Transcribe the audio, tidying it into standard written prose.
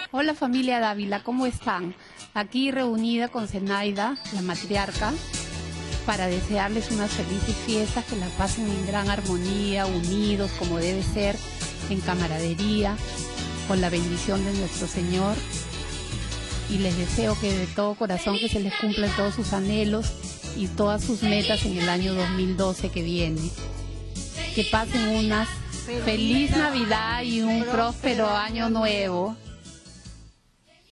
Hola familia Dávila, ¿cómo están? Aquí reunida con Zenaida, la matriarca, para desearles unas felices fiestas, que la pasen en gran armonía, unidos como debe ser, en camaradería, con la bendición de nuestro Señor. Y les deseo que de todo corazón que se les cumplan todos sus anhelos y todas sus metas en el año 2012 que viene. Que pasen unas feliz Navidad y un próspero año nuevo.